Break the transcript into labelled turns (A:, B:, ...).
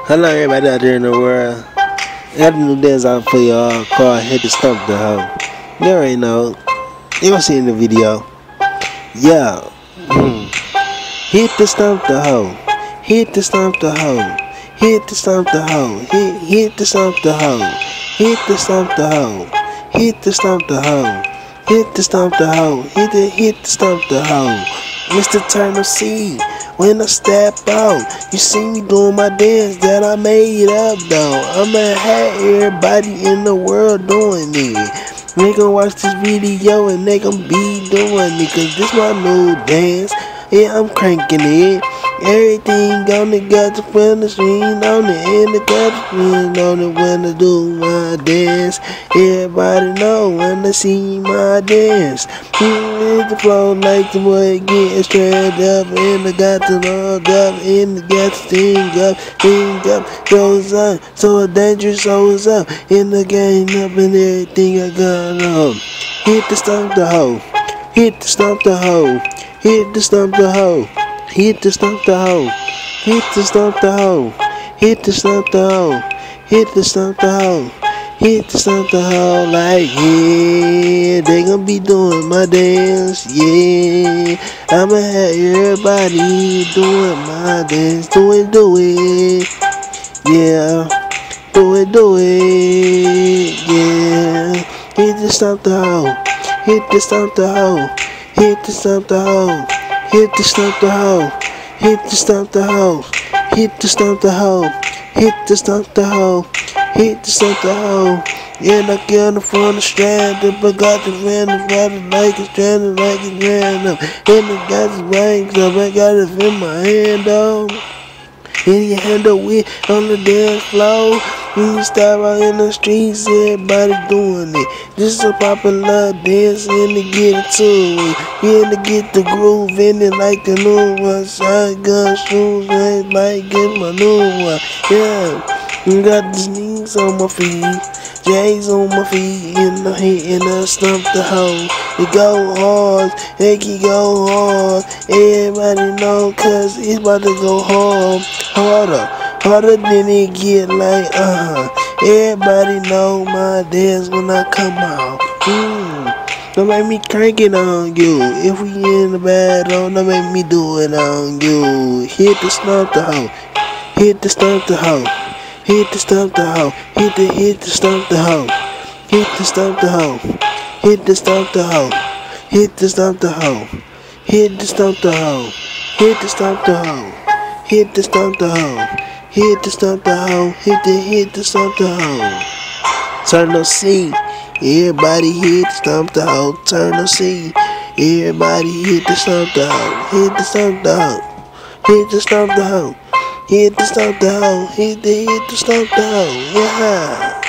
A: Hello everybody out there in the world. I got a new dance out for y'all called Hit the Stomp the Hoe. You already know. You gonna see in the video. Yeah. Hit the stomp the hoe. Hit the stomp the hoe. Hit the stomp the hoe. Hit the stomp the hoe. Hit the stomp the hoe. Hit the stomp the hoe. Hit the stomp the hoe. Hit the stomp the hoe. Mr. Turner C, when I step out, you see me doing my dance that I made up though. I'ma have everybody in the world doing it. They gon' watch this video and they gon' be doing it, cause this my new dance. Yeah, I'm cranking it. Everything on the got the front the screen on it, and the got the screen on it when I do my dance. Everybody know when I see my dance. Hit the floor like the boy getting straight up, and I got the log up, and I got the thing up, goes on, so dangerous, so it's up, in the game up, and everything I got on. Hit the stomp the hoe, hit the stomp the hoe, hit the stomp the hoe, hit the stomp the hoe, hit the stomp the hoe, hit the stomp the hoe, hit the stomp the hoe. Hit the stomp the hoe like, yeah, they gon' be doing my dance, yeah. I'ma have everybody doing my dance, do it, yeah. Do it, yeah. Hit the stomp the hoe, hit the stomp the hoe, hit the stomp the hoe, hit the stomp the hoe, hit the stomp the hoe, hit the stomp the hoe, hit the stomp the hoe. Hit the stomp the hoe, and I get it from the strand. If I got the random, like it's stranded, like it's random. And I got the ranks up, I got it in my hand, though. And you handle it on the dance floor. When you step out in the streets, everybody doing it. This is a popular dance, and to get into it. Yeah, to get the groove in it like the new one. Shotgun shoes, like get my new one. Yeah. Got the knees on my feet, J's on my feet, and I'm hitting the stomp the hoe. It go hard, it can go hard. Everybody know, cause it's about to go hard. Harder than it get like, Everybody know my dance when I come out. Don't make me crank it on you. If we in the battle, don't make me do it on you. Hit the stomp the hoe, hit the stomp the hoe. Hit the stomp the hoe, hit the stomp the hoe, hit the stomp the hoe, hit the stomp the hoe, hit the stomp the hoe, hit the stomp the hoe, hit the stomp the hoe, hit the stomp the hoe, hit the stomp the hoe, hit the stomp the hoe. Turn the C, everybody hit the stomp the hoe. Turn the C, everybody hit the stomp the hoe, hit the stomp the hoe, hit the stomp the hoe. Hit the stomp the hoe, hit the stomp the hoe, yeah.